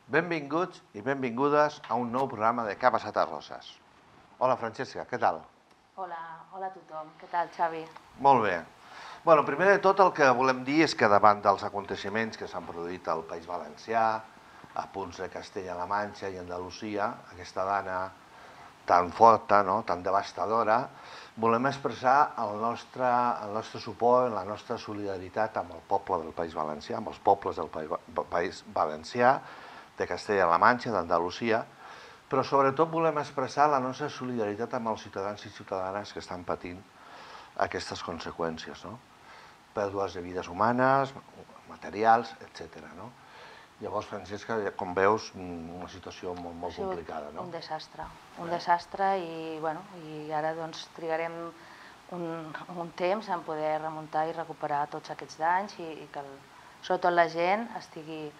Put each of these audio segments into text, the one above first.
Benvinguts i benvingudes a un nou programa de Què ha passat a Roses. Hola, Francesca, què tal? Hola a tothom. Què tal, Xavi? Molt bé. Bueno, primer de tot el que volem dir és que davant dels aconteixements que s'han produït al País Valencià, a punts de Castella-La Manxa i Andalusia, aquesta dana tan forta, tan devastadora, volem expressar el nostre suport, la nostra solidaritat amb el poble del País Valencià, amb els pobles del País Valencià, de Castella-La Manxa, d'Andalusia, però sobretot volem expressar la nostra solidaritat amb els ciutadans i ciutadanes que estan patint aquestes conseqüències, pèrdues de vides humanes, materials, etc. Llavors, Francesca, com veus, una situació molt complicada. Un desastre i ara trigarem un temps en poder remuntar i recuperar tots aquests danys i que sobretot la gent estigui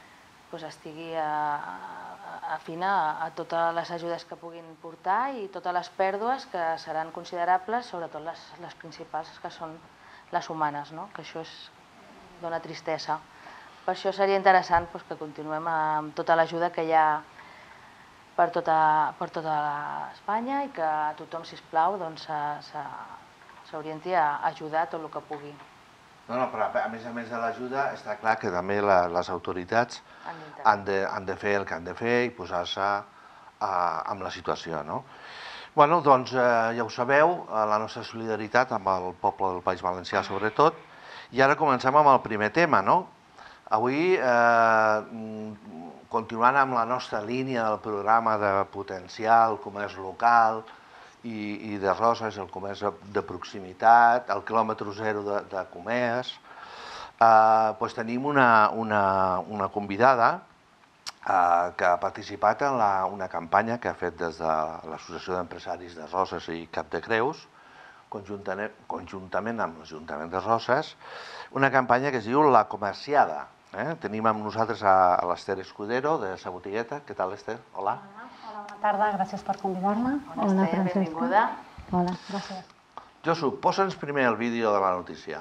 afina a totes les ajudes que puguin portar i totes les pèrdues que seran considerables, sobretot les principals, que són les humanes, que això dona tristesa. Per això seria interessant que continuem amb tota l'ajuda que hi ha per tota Espanya i que tothom, sisplau, s'orienti a ajudar tot el que pugui. No, però a més de l'ajuda, està clar que també les autoritats han de fer el que han de fer i posar-se amb la situació. Bé, doncs ja ho sabeu, la nostra solidaritat amb el poble del País Valencià sobretot, i ara comencem amb el primer tema. Avui, continuant amb la nostra línia del programa de potenciar el comerç local i de Roses, el comerç de proximitat, el quilòmetre zero de comerç, tenim una convidada que ha participat en una campanya que ha fet des de l'Associació d'Empresaris de Roses i Cap de Creus, conjuntament amb l'Ajuntament de Roses, una campanya que es diu La Comerciada. Tenim amb nosaltres a l'Ester Escudero, de Sa Botigueta. Què tal, Ester? Hola. Hola, bona tarda, gràcies per convidar-me. Hola, Ester, benvinguda. Hola, gràcies. Josu, posa'ns primer el vídeo de la notícia.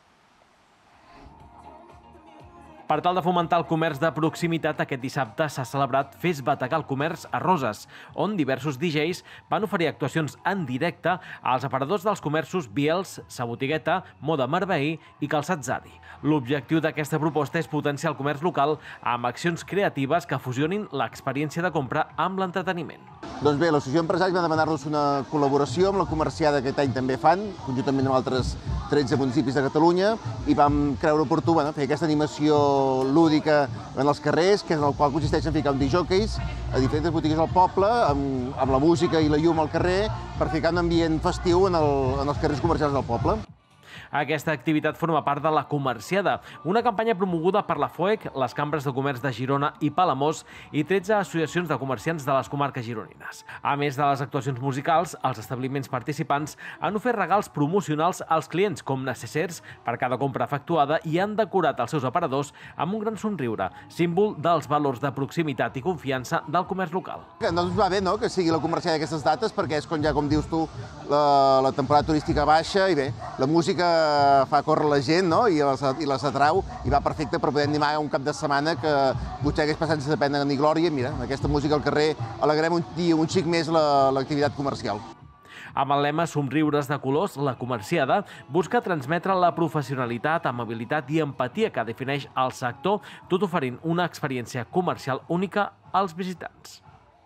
Per tal de fomentar el comerç de proximitat, aquest dissabte s'ha celebrat Fes Bategar el Comerç a Roses, on diversos DJs van oferir actuacions en directe als aparadors dels comerços Biels, Sa Botigueta, Moda Marbehí i Calçat Zadi. L'objectiu d'aquesta proposta és potenciar el comerç local amb accions creatives que fusionin l'experiència de compra amb l'entreteniment. Doncs bé, l'Associació d'Empresaris va demanar-nos una col·laboració amb la Comerciada que aquest any també fan, conjuntament amb altres 13 municipis de Catalunya, i vam creure oportú fer aquesta animació lúdica en els carrers, que en el qual consisteix en ficar un disjòqueis a diferents botigues al poble, amb la música i la llum al carrer, per ficar un ambient festiu en els carrers comercials del poble. Aquesta activitat forma part de La Comerciada, una campanya promoguda per la FOEC, les Cambres de Comerç de Girona i Palamós i 13 associacions de comerciants de les comarques gironines. A més de les actuacions musicals, els establiments participants han ofert regals promocionals als clients com necessers per cada compra efectuada i han decorat els seus aparadors amb un gran somriure, símbol dels valors de proximitat i confiança del comerç local. Doncs va bé que sigui la Comerciada d'aquestes dates, perquè és quan ja, com dius tu, la temporada turística baixa i bé, la música fa córrer la gent i les atrau i va perfecte per poder animar un cap de setmana que potser hagués passat sense pena ni glòria. Mira, amb aquesta música al carrer alegrem un xic més l'activitat comercial. Amb el lema Somriures de colors, La Comerciada busca transmetre la professionalitat, amabilitat i empatia que defineix el sector, tot oferint una experiència comercial única als visitants.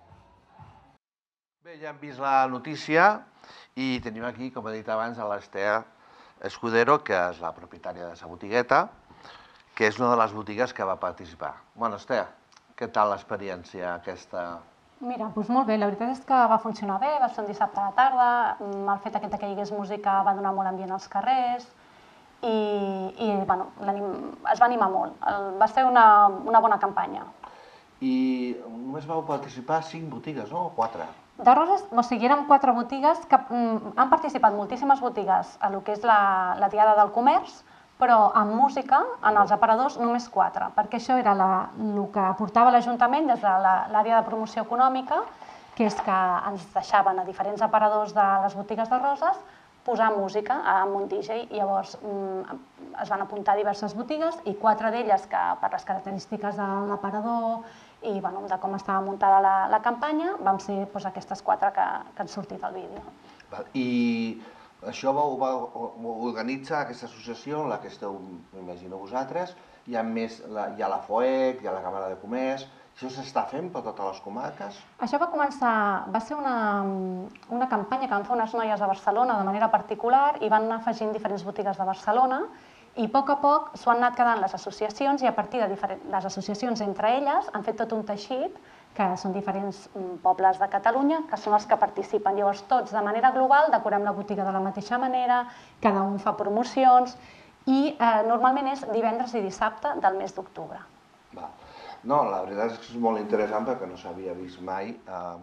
Bé, ja hem vist la notícia i tenim aquí, com he dit abans, a l'Ester Escudero, que és la propietària de Sa Botigueta, que és una de les botigues que va participar. Bueno, Ester, què tal l'experiència aquesta? Mira, doncs molt bé, la veritat és que va funcionar bé, va ser un dissabte a la tarda, el fet que hi hagués música va donar molt ambient als carrers i es va animar molt. Va ser una bona campanya. I només vau participar 5 botigues, no? O 4? De Roses, o sigui, érem 4 botigues que han participat moltíssimes botigues a lo que és la Diada del Comerç, però amb música, en els aparadors, només 4, perquè això era el que aportava l'Ajuntament des de l'àrea de promoció econòmica, que és que ens deixaven a diferents aparadors de les botigues de Roses posar música amb un DJ. Llavors es van apuntar diverses botigues i 4 d'elles que per les característiques de l'aparador i de com estava muntada la campanya vam ser aquestes 4 que han sortit al vídeo. I això ho organitza aquesta associació en la que esteu, m'imagino vosaltres, hi ha la FOEC, hi ha la Càmera de Comerç. Això s'està fent per totes les comarques? Això va ser una campanya que van fer unes noies a Barcelona de manera particular i van anar afegint diferents botigues de Barcelona i a poc s'ho han anat quedant les associacions i a partir de les associacions entre elles han fet tot un teixit que són diferents pobles de Catalunya que són els que participen. Llavors tots de manera global decorem la botiga de la mateixa manera, cada un fa promocions i normalment és divendres i dissabte del mes d'octubre. No, la veritat és que és molt interessant perquè no s'havia vist mai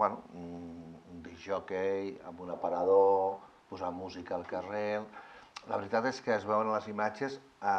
un discjòquei amb un aparador, posar música al carrer. La veritat és que es veuen les imatges,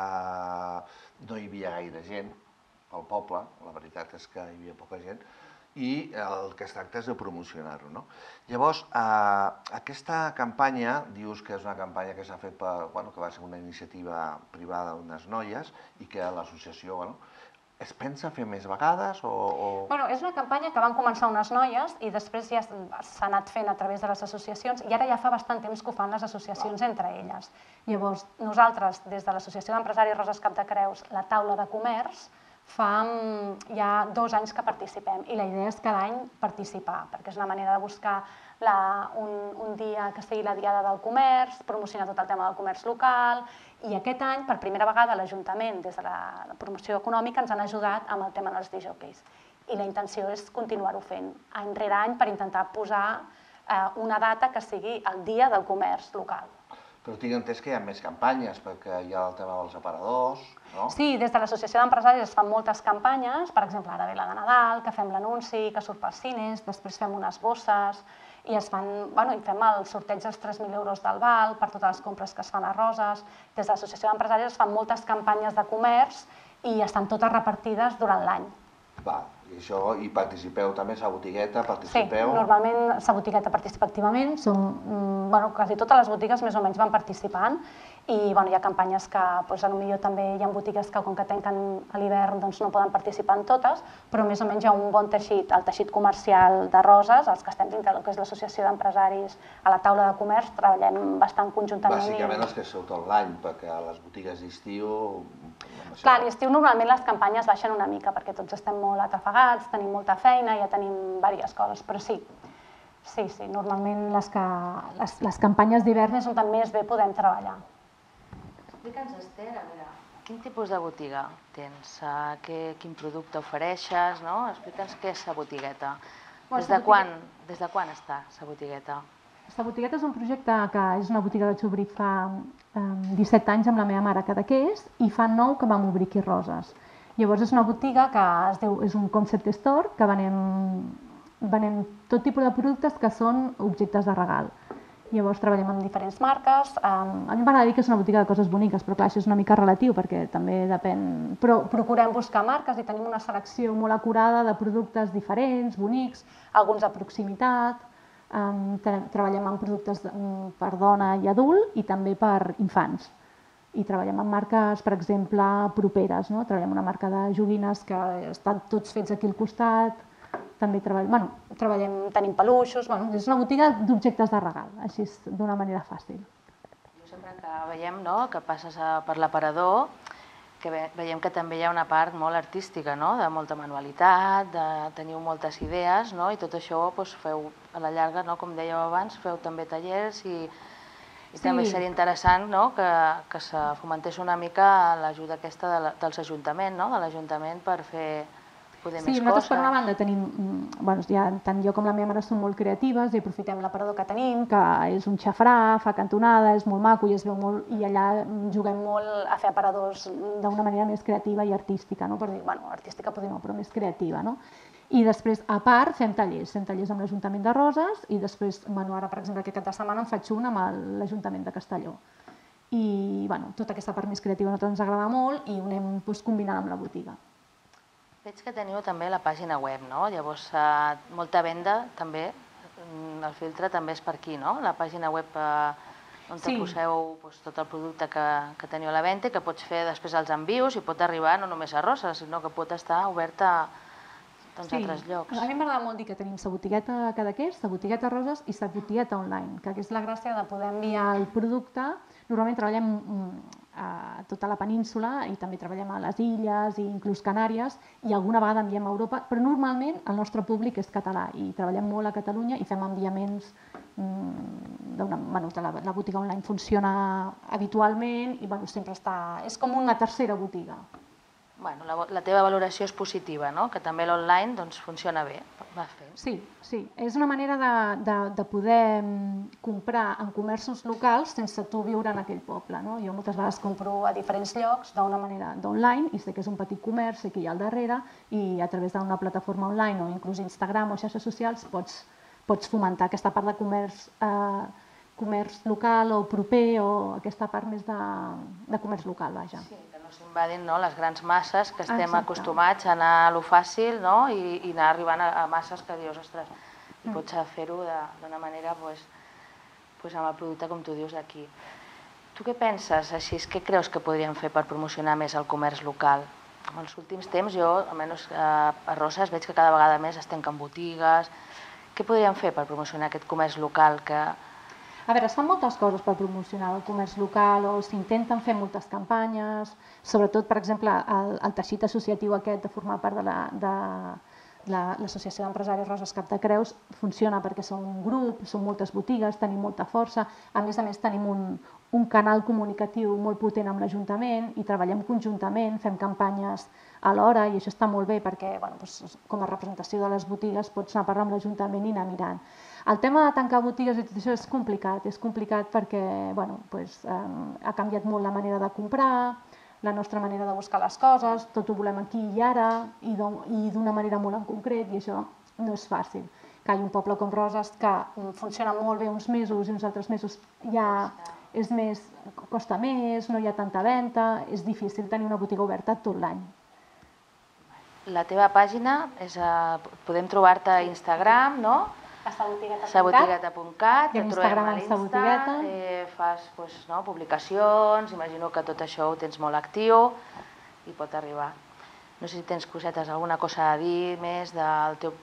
no hi havia gaire gent al poble, la veritat és que hi havia poca gent, i el que es tracta és de promocionar-ho. Llavors, aquesta campanya, dius que és una campanya que s'ha fet que va ser una iniciativa privada d'unes noies i que l'associació es pensa fer més vegades o...? És una campanya que van començar unes noies i després ja s'ha anat fent a través de les associacions i ara ja fa bastant temps que ho fan les associacions entre elles. Llavors, nosaltres, des de l'Associació d'Empresaris Roses Capdecreus, la taula de comerç, fa ja 2 anys que participem i la idea és cada any participar perquè és una manera de buscar un dia que sigui la Diada del Comerç, promocionar tot el tema del comerç local i aquest any, per primera vegada, l'Ajuntament, des de la promoció econòmica, ens han ajudat amb el tema dels discjòqueis. I la intenció és continuar-ho fent any rere any per intentar posar una data que sigui el dia del comerç local. Però tinc entès que hi ha més campanyes, perquè hi ha el tema dels aparadors, no? Sí, des de l'Associació d'Empresaris es fan moltes campanyes, per exemple, ara ve la de Nadal, que fem l'anunci, que surt pels cines, després fem unes bosses, i fem el sorteig dels 3.000 euros del val per totes les compres que es fan a Roses. Des de l'Associació d'Empresaris es fan moltes campanyes de comerç i estan totes repartides durant l'any. I participeu també, Sa Botigueta, Sí, normalment Sa Botigueta participa activament, quasi totes les botigues més o menys van participant i hi ha campanyes que potser també hi ha botigues que com que tanquen a l'hivern no poden participar en totes, però més o menys hi ha un bon teixit, el teixit comercial de Roses, els que estem dintre del que és l'Associació d'Empresaris a la taula de comerç, treballem bastant conjuntament. Bàsicament els que sou tot l'any, perquè a les botigues d'estiu... Clar, a l'estiu normalment les campanyes baixen una mica perquè tots estem molt atrafegats, tenim molta feina, ja tenim diverses coses, però sí, normalment les campanyes d'hivern és on més bé podem treballar. Explica'ns, Esther, a veure, quin tipus de botiga tens? Quin producte ofereixes? Explica'ns què és Sa Botigueta. Des de quan està Sa Botigueta? Sa Botigueta és un projecte que és una botiga que vaig obrir fa 17 anys amb la meva mare a Cadaqués i fa 9 que vam obrir aquí a Roses. Llavors és una botiga que és un concept store que venem tot tipus de productes que són objectes de regal. Llavors treballem amb diferents marques. A mi m'agrada dir que és una botiga de coses boniques, però clar, això és una mica relatiu perquè també depèn... Però procurem buscar marques i tenim una selecció molt acurada de productes diferents, bonics, alguns de proximitat. Treballem amb productes per dona i adult i també per infants. I treballem amb marques, per exemple, properes. Treballem una marca de joguines que estan tots fets aquí al costat. També tenim peluixos, és una botiga d'objectes de regal, així d'una manera fàcil. Sempre que veiem que passes per l'aparador, que veiem que també hi ha una part molt artística, de molta manualitat, teniu moltes idees, i tot això feu a la llarga, com dèieu abans, feu també tallers i també seria interessant que se fomentés una mica l'ajuda aquesta dels ajuntaments, de l'Ajuntament per fer poder més coses. Sí, nosaltres per una banda tenim, tant jo com la meva mare som molt creatives i aprofitem l'aparador que tenim, que és un xafrà, fa cantonada, és molt maco i es veu molt, i allà juguem molt a fer aparadors d'una manera més creativa i artística, per dir, artística potser no, però més creativa, I després, a part, fem tallers amb l'Ajuntament de Roses i després, ara, per exemple, aquest cap de setmana en faig un amb l'Ajuntament de Castelló. I, tota aquesta part més creativa a nosaltres ens agrada molt i ho anem combinant amb la botiga. Veig que teniu també la pàgina web, llavors molta venda també, el filtre també és per aquí, la pàgina web on poseu tot el producte que teniu a la venda i que pots fer després els envios i pot arribar no només a Roses, sinó que pot estar oberta a altres llocs. A mi m'agrada molt dir que tenim sa botigueta a Cadaqués, sa botigueta a Roses i sa botigueta online, que és la gràcia de poder enviar el producte. Normalment treballem a tota la península i també treballem a les illes i inclús Canàries i alguna vegada enviem a Europa, però normalment el nostre públic és català i treballem molt a Catalunya i fem enviaments la botiga online funciona habitualment i sempre està... és com una tercera botiga. La teva valoració és positiva, no? Que també l'online funciona bé. Sí, és una manera de poder comprar en comerços locals sense tu viure en aquell poble. Jo moltes vegades compro a diferents llocs d'una manera d'online i sé que és un petit comerç, sé que hi ha al darrere i a través d'una plataforma online o inclús Instagram o xarxes socials pots fomentar aquesta part de comerç local o proper o aquesta part més de comerç local, vaja. Sí, que no s'invadin les grans masses, que estem acostumats a anar a lo fàcil i anar arribant a masses que dius, ostres, i pots fer-ho d'una manera amb el producte, com tu dius, d'aquí. Tu què penses, així, què creus que podríem fer per promocionar més el comerç local? En els últims temps, jo, almenys a Roses, veig que cada vegada més es tanquen botigues. Què podríem fer per promocionar aquest comerç local que... A veure, es fan moltes coses per promocionar el comerç local o s'intenten fer moltes campanyes, sobretot, per exemple, el teixit associatiu aquest de formar part de l'Associació d'Empresaris Roses Cap de Creus funciona perquè som un grup, som moltes botigues, tenim molta força, a més tenim un canal comunicatiu molt potent amb l'Ajuntament i treballem conjuntament, fem campanyes alhora i això està molt bé perquè com a representació de les botigues pots anar a parlar amb l'Ajuntament i anar mirant. El tema de tancar botigues i tot això és complicat perquè ha canviat molt la manera de comprar, la nostra manera de buscar les coses, tot ho volem aquí i ara i d'una manera molt en concret i això no és fàcil. Que hi ha un poble com Roses que funciona molt bé uns mesos i uns altres mesos ja costa més, no hi ha tanta venda, és difícil tenir una botiga oberta tot l'any. La teva pàgina, podem trobar-te a Instagram, no? Sabotigueta.cat, i a Instagram a Sabotigueta. Fas publicacions, imagino que tot això ho tens molt actiu i pot arribar. No sé si tens cosetes, alguna cosa a dir més de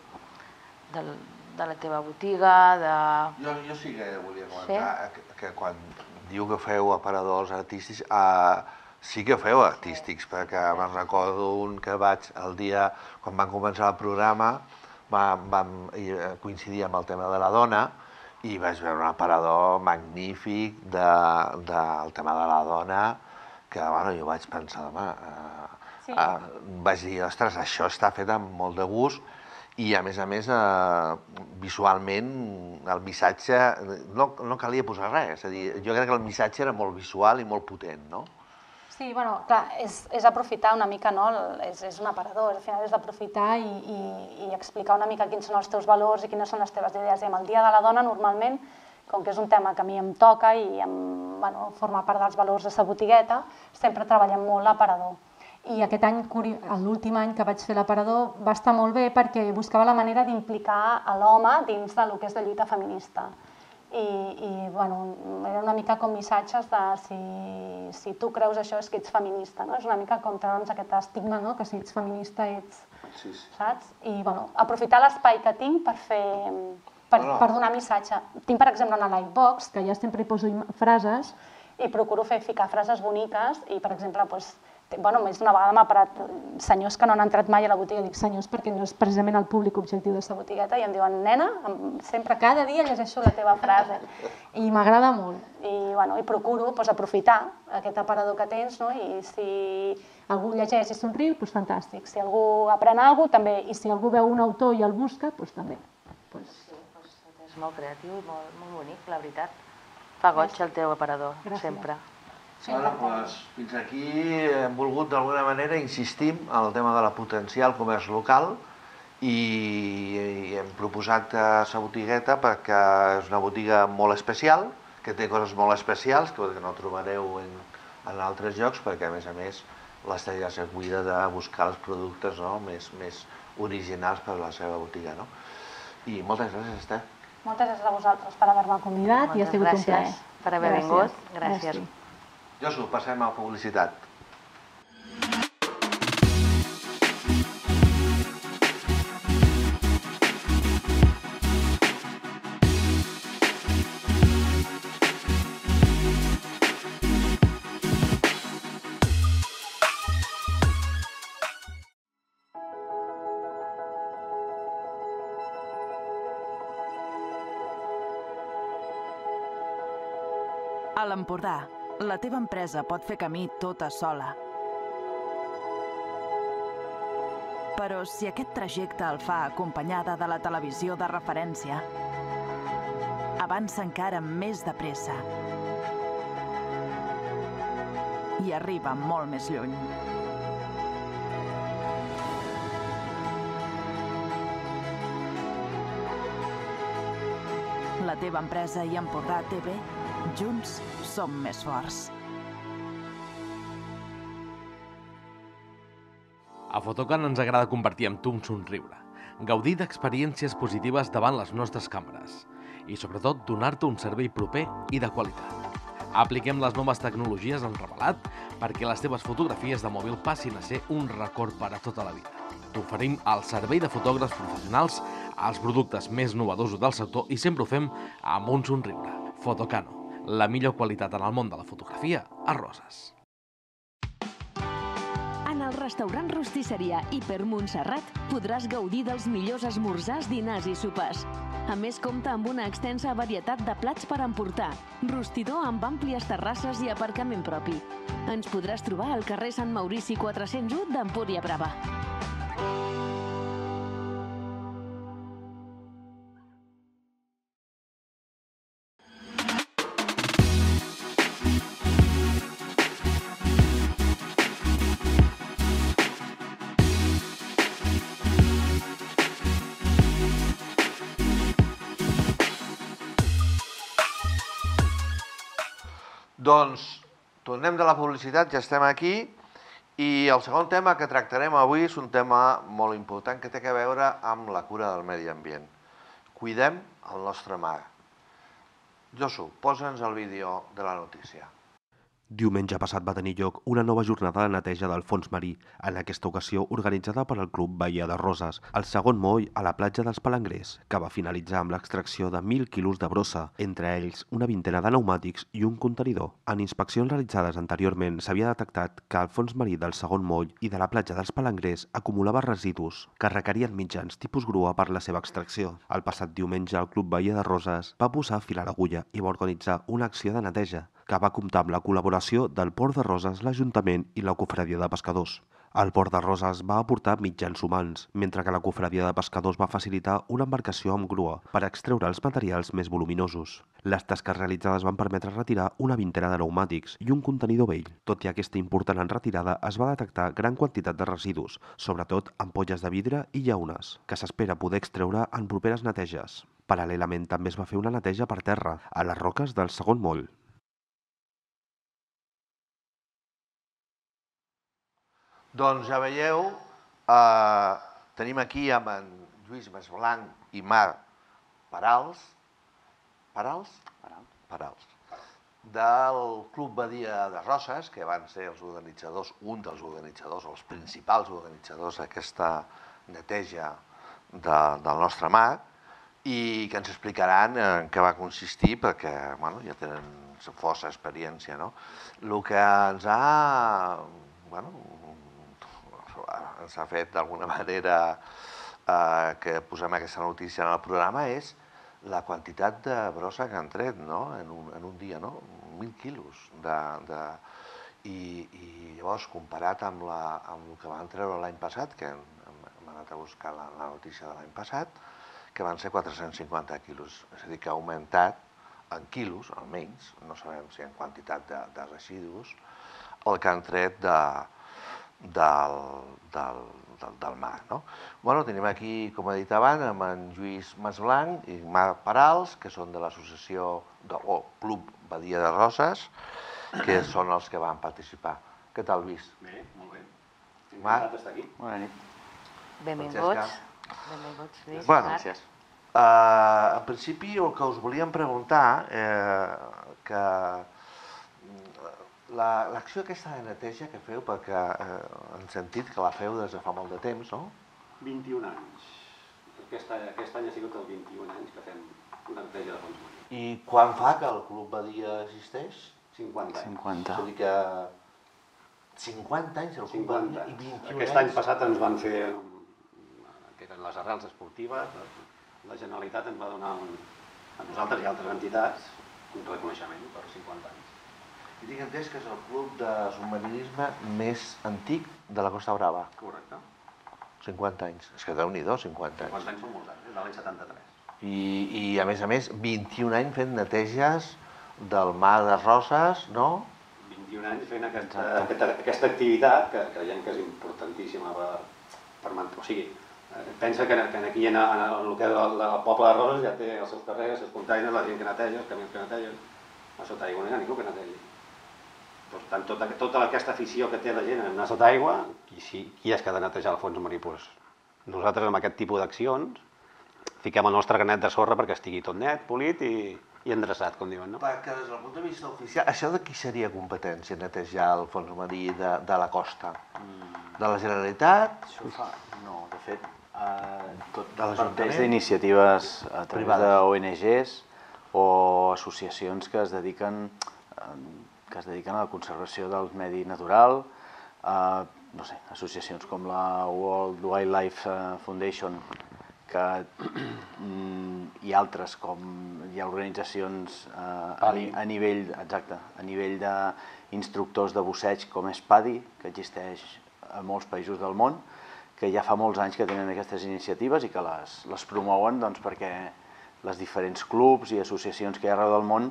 la teva botiga. Jo sí que volia comentar que quan diu que feu aparadors artístics, sí que feu artístics, perquè me'n recordo un que vaig el dia quan van començar el programa, vam coincidir amb el tema de la dona i vaig veure un aparador magnífic del tema de la dona que jo vaig pensar, vaig dir, ostres, això està fet amb molt de gust i a més visualment el missatge no calia posar res, és a dir, jo crec que el missatge era molt visual i molt potent, no? Sí, clar, és aprofitar una mica, no? És un aparador, al final és d'aprofitar i explicar una mica quins són els teus valors i quines són les teves idees. I amb el Dia de la Dona, normalment, com que és un tema que a mi em toca i forma part dels valors de sa botigueta, sempre treballem molt l'aparador. I aquest any, l'últim any que vaig fer l'aparador, va estar molt bé perquè buscava la manera d'implicar l'home dins del que és la lluita feminista. I era una mica com missatges de si tu creus això és que ets feminista, no? És una mica com treure'ns aquest estigma, no? Que si ets feminista ets, saps? I aprofitar l'espai que tinc per donar missatge. Tinc, per exemple, una Livebox, que ja sempre hi poso frases i procuro ficar frases boniques i, per exemple, més d'una vegada m'ha parat senyors que no han entrat mai a la botiga, dic senyors perquè no és precisament el públic objectiu de sa botigueta i em diuen, nena, sempre cada dia llegeixo la teva frase i m'agrada molt i procuro aprofitar aquest aparador que tens i si algú llegeix i somriu, doncs fantàstic, si algú aprèn alguna cosa també i si algú veu un autor i el busca, doncs també. És molt creatiu i molt bonic, la veritat. Fa goig el teu aparador, sempre. Fins aquí hem volgut d'alguna manera insistir en el tema de la potenciar el comerç local i hem proposat sa botigueta perquè és una botiga molt especial, que té coses molt especials que no trobareu en altres llocs perquè a més l'Estella se cuida de buscar els productes més originals per a la seva botiga. I moltes gràcies, Esther. Moltes gràcies a vosaltres per haver-me convidat i ha sigut un plaer. per haver vingut. Gràcies. Josu, passem a publicitat. A l'Empordà, la teva empresa pot fer camí tota sola. Però si aquest trajecte el fa acompanyada de la televisió de referència, avança encara amb més de pressa i arriba molt més lluny. La teva empresa i Empordà TV, junts som més forts. A Fotocan ens agrada compartir amb tu un somriure, gaudir d'experiències positives davant les nostres càmeres i, sobretot, donar-te un servei proper i de qualitat. Apliquem les noves tecnologies en revelat perquè les teves fotografies de mòbil passin a ser un record per a tota la vida. T'oferim el servei de fotògrafs professionals, els productes més novedosos del sector i sempre ho fem amb un somriure. Fotocano, la millor qualitat en el món de la fotografia a Roses. En el restaurant Rostisseria Hiper Montserrat podràs gaudir dels millors esmorzars, dinars i sopars. A més, compta amb una extensa varietat de plats per emportar, rostidor amb àmplies terrasses i aparcament propi. Ens podràs trobar al carrer Sant Maurici 401 d'Empúria Brava. Doncs tornem de la publicitat, ja estem aquí, i el segon tema que tractarem avui és un tema molt important que té a veure amb la cura del medi ambient. Cuidem el nostre mar. Josu, posa'ns el vídeo de la notícia. Diumenge passat va tenir lloc una nova jornada de neteja del fons marí, en aquesta ocasió organitzada per al Club Bahia de Roses, al segon moll a la platja dels Palangrers, que va finalitzar amb l'extracció de 1.000 quilos de brossa, entre ells una vintena de pneumàtics i un contenidor. En inspeccions realitzades anteriorment s'havia detectat que el fons marí del segon moll i de la platja dels Palangrers acumulava residus que requerien mitjans tipus grua per la seva extracció. El passat diumenge el Club Bahia de Roses va posar fil a l'agulla i va organitzar una acció de neteja que va comptar amb la col·laboració del Port de Roses, l'Ajuntament i la Cofradia de Pescadors. El Port de Roses va aportar mitjans humans, mentre que la Cofradia de Pescadors va facilitar una embarcació amb grua per extreure els materials més voluminosos. Les tasques realitzades van permetre retirar una vintena de pneumàtics i un contenidor vell. Tot i aquesta important retirada, es va detectar gran quantitat de residus, sobretot ampolles de vidre i llaunes, que s'espera poder extreure en properes neteges. Paral·lelament, també es va fer una neteja per terra, a les roques del segon moll. Doncs ja veieu, tenim aquí amb en Lluís Masblanc i Marc Parals, del Club Badia de Roses, que van ser els organitzadors, un dels organitzadors, els principals organitzadors d'aquesta neteja del nostre mar, i que ens explicaran en què va consistir, perquè ja tenen força experiència. El que ens ha fet d'alguna manera que posem aquesta notícia en el programa és la quantitat de brossa que han tret en un dia, 1.000 quilos. I llavors, comparat amb el que van treure l'any passat, que hem anat a buscar la notícia de l'any passat, que van ser 450 quilos. És a dir, que ha augmentat en quilos, almenys, no sabem si en quantitat de residus, el que han tret del mar. Tenim aquí, com he dit abans, amb en Lluís Masblanc i Marc Parals, que són de l'associació del Club Badia de Roses, que són els que van participar. Què tal, Lluís? Bé, molt bé. Marc? Estar aquí. Bona nit. Benvinguts. Benvinguts, Lluís. Gràcies. En principi, el que us volíem preguntar, que l'acció aquesta de neteja que feu, perquè hem sentit que la feu des de fa molt de temps, no? 21 anys. Aquest any ha sigut el 21 anys que fem una neteja de fons marí. I quan fa que el Club Badia existeix? 50 anys. 50. És a dir que 50 anys el Club Badia i 21 anys. Aquest any passat ens van fer, que eren les arrels esportives, la Generalitat ens va donar a nosaltres i altres entitats un reconeixement per 50 anys. I tinc entès que és el club de submarinisme més antic de la Costa Brava. Correcte. 50 anys. És que Déu-n'hi-do, 50 anys. 50 anys són molts anys, de l'any 73. I a més, 21 anys fent neteges del mar de Roses, no? 21 anys fent aquesta activitat que creiem que és importantíssima per mantenir. O sigui, pensa que aquí en el que és el poble de Roses ja té els seus carrers, els seus containers, la gent que neteja, els camions que netegen. A sota aigua no hi ha ningú que netegi. Per tant, tota aquesta afició que té la gent a anar sota aigua, qui és que ha de netejar el fons marí? Nosaltres amb aquest tipus d'accions fiquem el nostre granet de sorra perquè estigui tot net, polit i endreçat, com diuen, no? Perquè des del punt de vista oficial, això de qui seria competència, netejar el fons marí de la costa? De la Generalitat? Això fa... No, de fet, tot de parteix d'iniciatives a través d'ONGs o associacions que es dediquen a la conservació del medi natural, no sé, associacions com la World Wildlife Foundation i altres, com hi ha organitzacions a nivell d'instructors de busseig com és PADI, que existeix a molts països del món, que ja fa molts anys que tenen aquestes iniciatives i que les promouen perquè les diferents clubs i associacions que hi ha arreu del món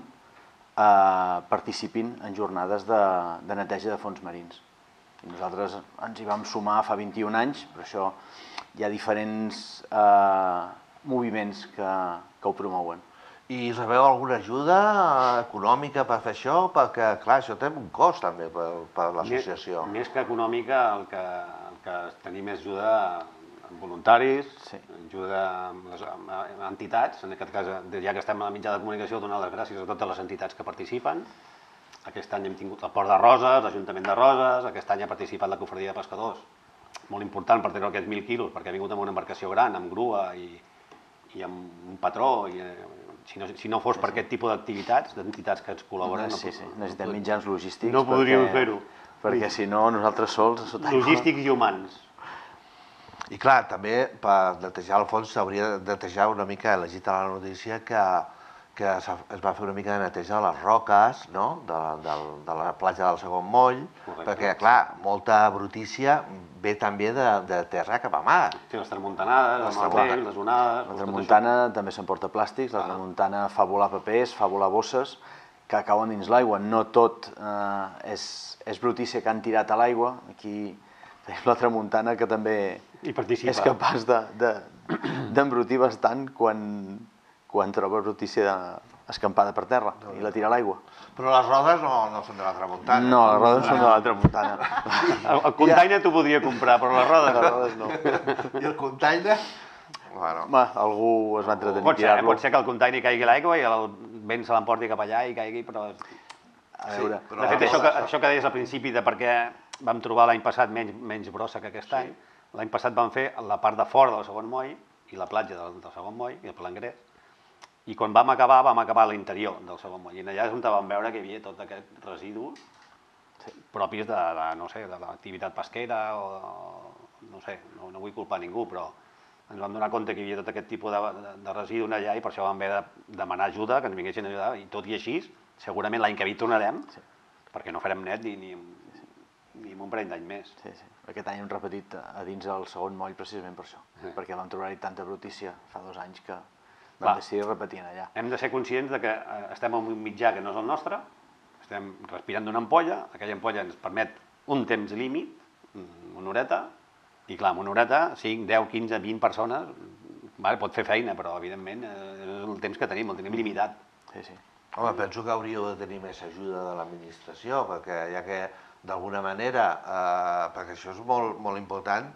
participin en jornades de neteja de fons marins. I nosaltres ens hi vam sumar fa 21 anys, però això hi ha diferents moviments que ho promouen. I rebeu alguna ajuda econòmica per fer això? Perquè, clar, això té un cost també per l'associació. Més que econòmica, el que tenim és ajuda amb voluntaris, ajuda amb entitats. En aquest cas, ja que estem a la mitjà de comunicació, donar les gràcies a totes les entitats que participen. Aquest any hem tingut el Port de Roses, l'Ajuntament de Roses, aquest any ha participat la Cofradia de Pescadors, molt important per treure aquests 1.000 quilos, perquè ha vingut amb una embarcació gran, amb grua i amb un patró. Si no fos per aquest tipus d'activitats, d'entitats que ens col·laboren... Sí, necessitem mitjans logístics. No podríem fer-ho. Perquè si no, nosaltres sols a sota aigua... Logístics i humans. I clar, també per netejar el fons s'hauria de netejar una mica, he llegit a la notícia que es va fer una mica de neteja de les roques, no? De la platja del Segon Moll, perquè, clar, molta brutícia ve també de terra cap a mar. Sí, les tramuntanades, les martells, les onades... La tramuntana també s'emporta plàstics, la tramuntana fa volar papers, fa volar bosses, que cauen dins l'aigua. No tot és brutícia que han tirat a l'aigua. Aquí tenim la tramuntana que també és capaç d'embrutir bastant quan troba brutícia escampada per terra i la tira a l'aigua. Però les rodes no són de la tramuntana. No, les rodes són de la tramuntana. El container t'ho podria comprar, però les rodes no. I el container? Algú es va entretenir a tirar-lo. Pot ser que el container caigui a l'aigua i el vent se l'emporti cap allà i caigui, però... De fet, això que deies al principi de per què vam trobar l'any passat menys brossa que aquest any, l'any passat vam fer la part de fora del Segon Moll i la platja del Segon Moll i el Palangrés, i quan vam acabar a l'interior del Segon Moll, i allà és on vam veure que hi havia tot aquest residus propis de l'activitat pesquera o no sé, no vull culpar ningú, però ens vam donar compte que hi havia tot aquest tipus de residu allà i per això vam haver de demanar ajuda, que ens vinguessin a ajudar, i tot i així, segurament l'any que ve hi tornarem, perquè no farem net ni en un parell d'any més. Aquest any hem repetit a dins del Segon Moll precisament per això, perquè vam trobar-hi tanta brutícia fa 2 anys que vam decidir repetir allà. Hem de ser conscients que estem en un mitjà que no és el nostre, estem respirant d'una ampolla, aquella ampolla ens permet un temps límit, una horeta, i clar, amb una horeta, 5, 10, 15, 20 persones, pot fer feina, però evidentment és el temps que tenim, el tenim limitat. Home, penso que hauríeu de tenir més ajuda de l'administració, perquè ja que d'alguna manera, perquè això és molt important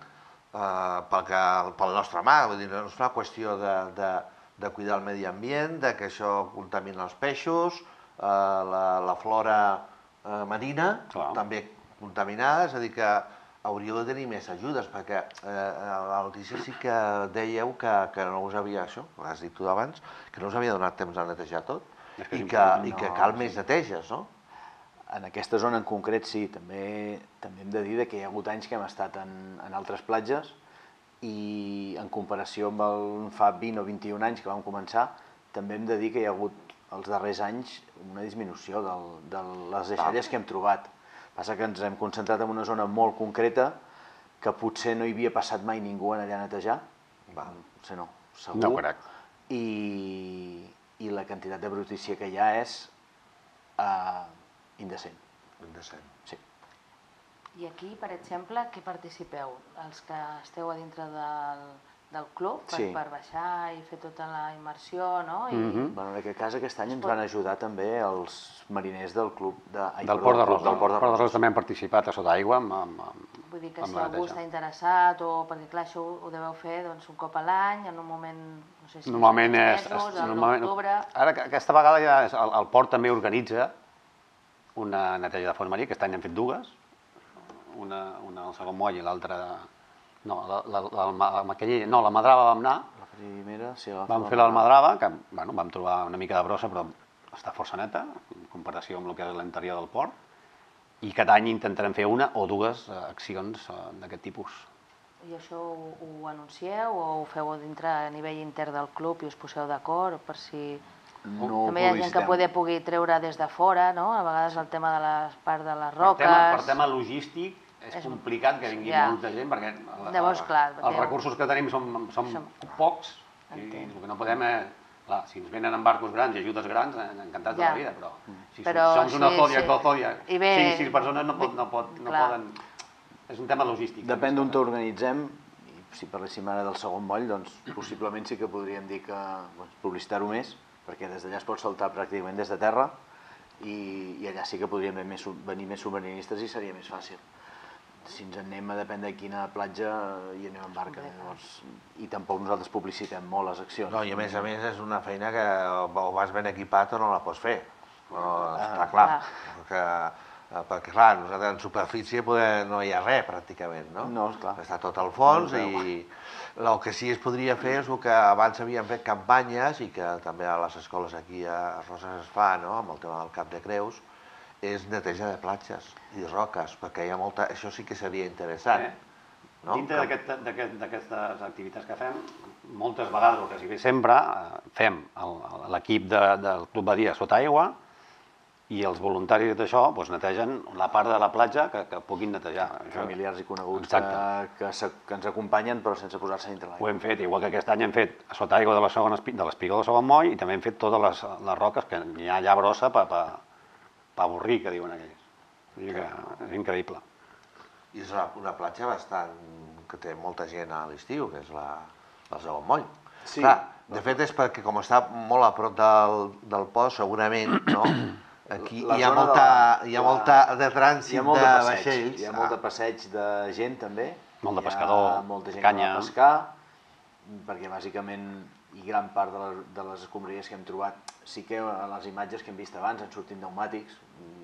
pel nostre mar, vull dir, no és una qüestió de cuidar el medi ambient, de que això contamina els peixos, la flora marina, també contaminada, és a dir, que hauríeu de tenir més ajudes, perquè a la notícia sí que dèieu que no us havia, això, l'has dit tu abans, que no us havia donat temps a netejar tot i que cal més neteges, no? En aquesta zona en concret sí, també hem de dir que hi ha hagut anys que hem estat en altres platges i en comparació amb fa 20 o 21 anys que vam començar, també hem de dir que hi ha hagut els darrers anys una disminució de les deixalles que hem trobat. Passa que ens hem concentrat en una zona molt concreta que potser no hi havia passat mai ningú en allà a netejar, potser no, segur. No crec. I la quantitat de brutícia que hi ha és indecent. Indecent. Sí. I aquí, per exemple, què participeu? Els que esteu a dintre del club per baixar i fer tota la immersió, no? En aquest cas, aquest any ens van ajudar també els mariners del club del Port de Roses. Del Port de Roses també han participat a sota aigua. Vull dir que si algú està interessat, perquè clar, això ho deveu fer un cop a l'any, en un moment, no sé si normalment és a l'octubre. Ara, aquesta vegada ja el port també organitza una neteja de fons marí, aquest any hem fet dues, una al segon moll i l'altra... No, la Madrava vam anar, vam fer l'Almadrava, que vam trobar una mica de brossa, però està força neta, en comparació amb el que és l'interior del port, i cada any intentarem fer una o dues accions d'aquest tipus. I això ho anuncieu o ho feu dintre a nivell intern del club i us poseu d'acord per si... També hi ha gent que pugui treure des de fora, no? A vegades el tema de la part de les roques... Per tema logístic és complicat que vingui molta gent perquè els recursos que tenim són pocs i el que no podem és... Si ens venen en barcos grans i ajudes grans, encantats de la vida, però si som una Zodia, 5-6 persones no poden... És un tema logístic. Depèn d'on t'organitzem, i si parléssim ara del segon moll, doncs possiblement sí que podríem dir que publicitar-ho més, perquè des d'allà es pot saltar pràcticament des de terra i allà sí que podríem venir més submarinistes i seria més fàcil. Si ens anem a depèn de quina platja hi anem en barca, i tampoc nosaltres publicitem molt les accions. No, i a més és una feina que o vas ben equipat o no la pots fer, està clar. Perquè clar, nosaltres en superfície no hi ha res pràcticament, no? No, esclar. Està tot al fons i el que sí es podria fer és el que abans havien fet campanyes i que també a les escoles aquí a Roses es fa, no?, amb el tema del Cap de Creus, és neteja de platges i roques, perquè hi ha molta... Això sí que seria interessant. Dintre d'aquestes activitats que fem, moltes vegades, o quasi bé sempre, fem l'equip del Club Badia sota aigua i els voluntaris d'això netegen la part de la platja que puguin netejar. Familiars i coneguts que ens acompanyen però sense posar-se dintre l'aigua. Ho hem fet, igual que aquest any hem fet sota aigua de l'espigó del segon moll i també hem fet totes les roques que hi ha allà brossa per avorrir, que diuen aquells. És increïble. I és una platja bastant que té molta gent a l'estiu, que és la segon moll. De fet és perquè com està molt a prop del port, segurament, no? Aquí hi ha molta de trànsit de vaixells. Hi ha molt de passeig de gent també. Molt de pescador, canya. Hi ha molta gent que va a pescar, perquè bàsicament i gran part de les escombraries que hem trobat, sí que a les imatges que hem vist abans han sortit pneumàtics,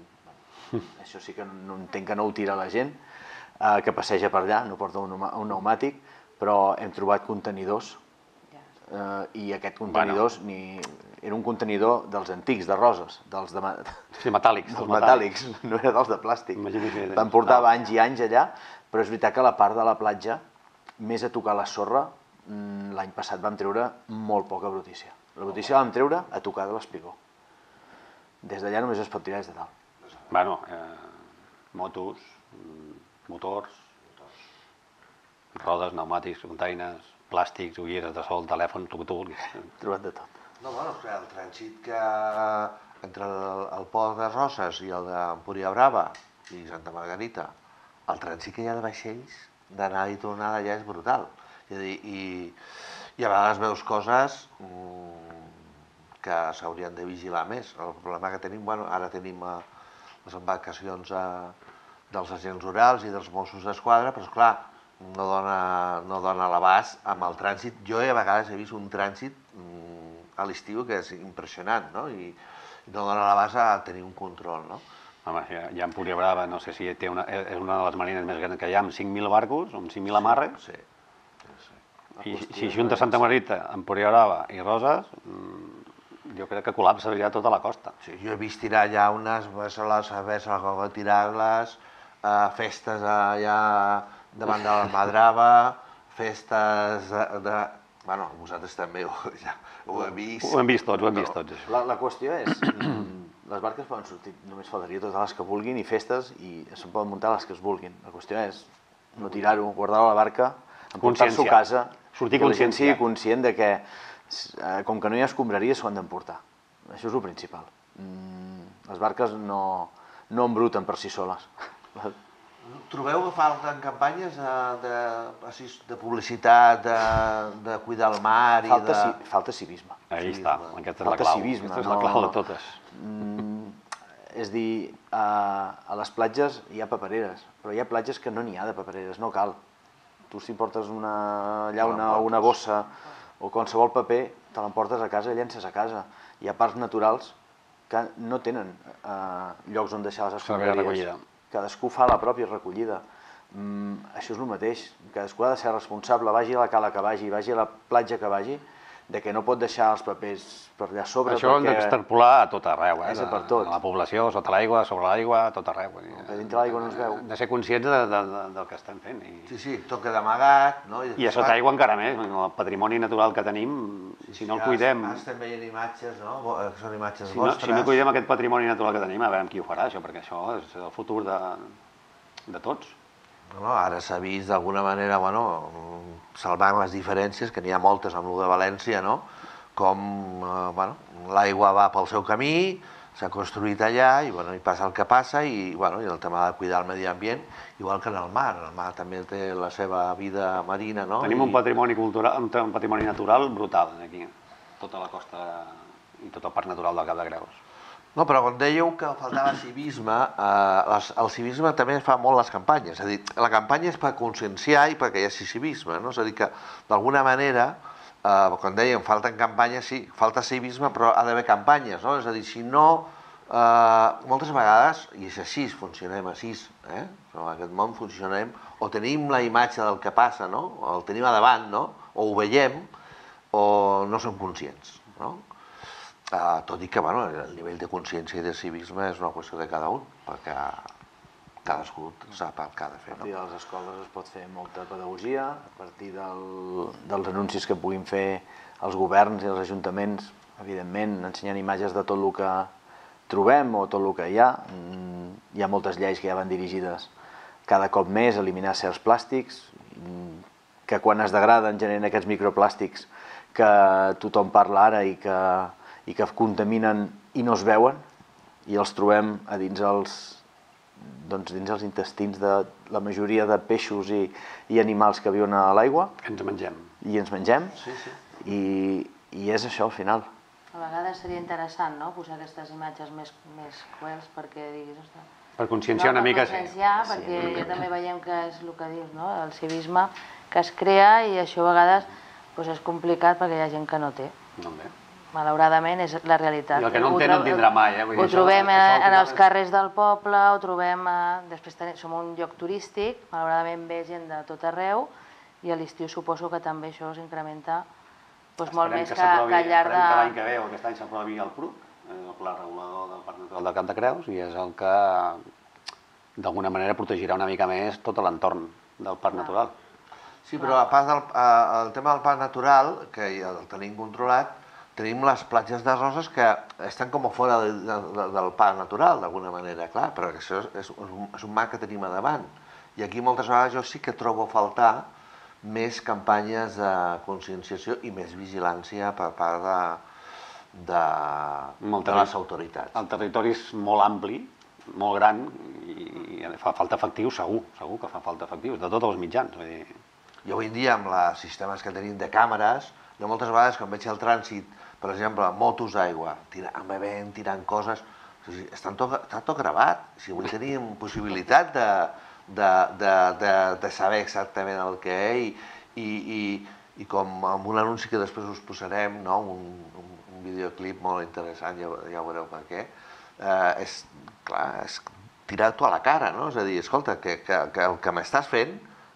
això sí que no entenc que no ho tira la gent, que passeja per allà, no porta un pneumàtic, però hem trobat contenidors, i aquest contenidors era un contenidor dels antics, de Roses, metàl·lics, no era dels de plàstic. Van portar anys i anys allà, però és veritat que la part de la platja, més a tocar la sorra, l'any passat vam treure molt poca brutícia. La brutícia la vam treure a tocar de l'espigó. Des d'allà només es pot tirar des de dalt. Bueno, motos, motors, rodes, pneumàtics, containers, plàstics, ulleres de sol, telèfon, tuk-tuk... Hem trobat de tot. No, bueno, el trànsit que entre el port de Roses i el d'Empúria Brava i Santa Margarita, el trànsit que hi ha de vaixells d'anada i tornada ja és brutal. I a vegades veus coses que s'haurien de vigilar més. El problema que tenim, ara tenim les embarcacions dels agents rurals i dels Mossos d'Esquadra, però esclar, no dona l'abast amb el trànsit. Jo a vegades he vist un trànsit a l'estiu que és impressionant, no? I No dona l'abast a tenir un control, no? Home, ja Empúria Brava, no sé si és una de les marines més grans que hi ha, amb 5.000 barcos, amb 5.000 amarres. Sí. I si junta Santa Margarita, Empúria Brava i Roses, jo crec que col·lapsaria tota la costa. Sí, jo he vist tirar allà unes vessoles, tirar-les, festes allà davant de l'Almadrava, festes de... Bueno, vosaltres també ho heu vist. Ho hem vist tots. La qüestió és, les barques poden sortir, només faltaria totes les que vulguin i festes i se'n poden muntar les que es vulguin. La qüestió és no tirar-ho, guardar-ho a la barca, emportar-s'ho a casa, sortir que la gent sigui conscient de que, com que no hi ha escombraries, s'ho han d'emportar. Això és el principal. Les barques no embruten per si soles. Trobeu que falten campanyes de publicitat, de cuidar el mar i de... Falta civisme. Ahí està, aquesta és la clau. Falta civisme. Aquesta és la clau de totes. És dir, a les platges hi ha papereres, però hi ha platges que no n'hi ha de papereres, no cal. Tu si portes una llauna o una bossa o qualsevol paper, te l'emportes a casa i llences a casa. Hi ha parcs naturals que no tenen llocs on deixar les escombraries. Cadascú fa la pròpia recollida. Això és el mateix. Cadascú ha de ser responsable, vagi a la cala que vagi a la platja que vagi, de que no pot deixar els papers per allà sobre. Això ho hem d'extrapolar a tot arreu, és per tot. A la població, sota l'aigua, sobre l'aigua, a tot arreu. Que dintre l'aigua no es veu. De ser conscients del que estem fent. Sí, tot queda amagat. I a sota aigua encara més, el patrimoni natural que tenim, si no el cuidem... Estem veient imatges, no? Són imatges vostres. Si no cuidem aquest patrimoni natural que tenim, a veure qui ho farà, això, perquè això és el futur de tots. Ara s'ha vist d'alguna manera, salvant les diferències, que n'hi ha moltes amb el de València, com l'aigua va pel seu camí, s'ha construït allà i passa el que passa i el tema de cuidar el medi ambient, igual que en el mar. El mar també té la seva vida marina. Tenim un patrimoni natural brutal aquí, tota la costa i tot el parc natural del Cap de Creus. No, però quan dèieu que faltava civisme, el civisme també fa molt les campanyes. És a dir, la campanya és per conscienciar i perquè hi hagi civisme. És a dir, que d'alguna manera, quan dèiem falten campanyes, sí, falta civisme, però ha d'haver campanyes. És a dir, si no, moltes vegades, i és així, funcionem així, en aquest món funcionem, o tenim la imatge del que passa, o el tenim a davant, o ho veiem, o no som conscients. Tot i que el nivell de consciència i de civisme és una qüestió de cada un, perquè cadascú sap el que ha de fer. A partir de les escoles es pot fer molta pedagogia, a partir dels anuncis que puguin fer els governs i els ajuntaments, evidentment, ensenyant imatges de tot el que trobem o tot el que hi ha. Hi ha moltes lleis que ja van dirigides cada cop més a eliminar certs plàstics, que quan es degraden generen aquests microplàstics que tothom parla ara i que contaminen i no es veuen, i els trobem a dins els intestins de la majoria de peixos i animals que viuen a l'aigua. Ens mengem. I ens mengem. I és això, al final. A vegades seria interessant, posar aquestes imatges més cruels perquè diguis... Per conscienciar una mica, sí. Per conscienciar, perquè ja també veiem que és el que dius, el civisme que es crea i això a vegades és complicat perquè hi ha gent que no té. Malauradament és la realitat. I el que no en té no en tindrà mai. Ho trobem en els carrers del poble, ho trobem... Després som un lloc turístic, malauradament ve gent de tot arreu i a l'estiu suposo que també això s'incrementa molt més que al llarg de... Esperem que l'any que ve o aquest any s'aprovi el PRUC, el Pla Regulador del Parc Natural del Cap de Creus, i és el que d'alguna manera protegirà una mica més tot l'entorn del Parc Natural. Sí, però a part del tema del Parc Natural, que ja el tenim controlat, tenim les platges de Roses que estan com a fora del parc natural, d'alguna manera, clar, però això és un mar que tenim a davant. I aquí moltes vegades jo sí que trobo a faltar més campanyes de conscienciació i més vigilància per part de les autoritats. El territori és molt ampli, molt gran, i fa falta efectius, segur que fa falta efectius, de tots els mitjans. I avui en dia, amb els sistemes que tenim de càmeres, jo moltes vegades quan veig el trànsit, per exemple, motos d'aigua, bevent, tirant coses, està tot gravat. Si avui tenim possibilitat de saber exactament el que és i com amb un anunci que després us posarem, un videoclip molt interessant, ja veureu per què, és tirar-t'ho a la cara, no? És a dir, escolta, que el que m'estàs fent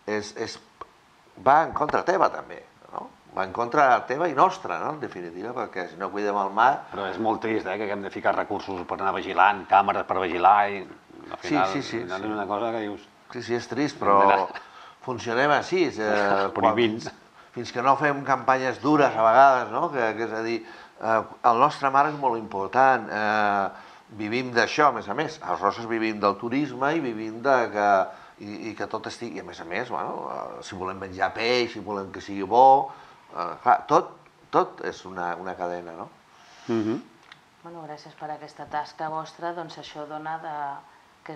va en contra teva també, no? Va en contra teva i nostra, no? En definitiva, perquè si no cuidem el mar... Però és molt trist, que hem de ficar recursos per anar vigilant, càmeres per vigilar i al final és una cosa que dius... Sí, és trist, però funcionem així. Fins que no fem campanyes dures a vegades, no? És a dir, el nostre mar és molt important. Vivim d'això, a més. A Roses vivim del turisme i vivim i que tot estigui... I a més, si volem menjar peix, si volem que sigui bo... Clar, tot és una cadena, no? Bueno, gràcies per aquesta tasca vostra, doncs això dona que